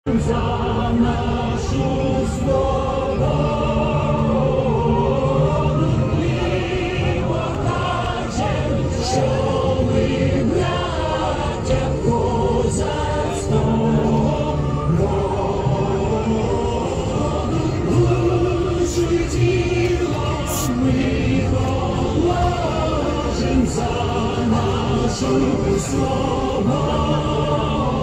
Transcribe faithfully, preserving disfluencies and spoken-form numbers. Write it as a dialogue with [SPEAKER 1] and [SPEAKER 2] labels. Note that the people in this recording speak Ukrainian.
[SPEAKER 1] За нашу свободу ми покажем, що ми браття козацького роду. Душу й тіло ми положим за нашу свободу.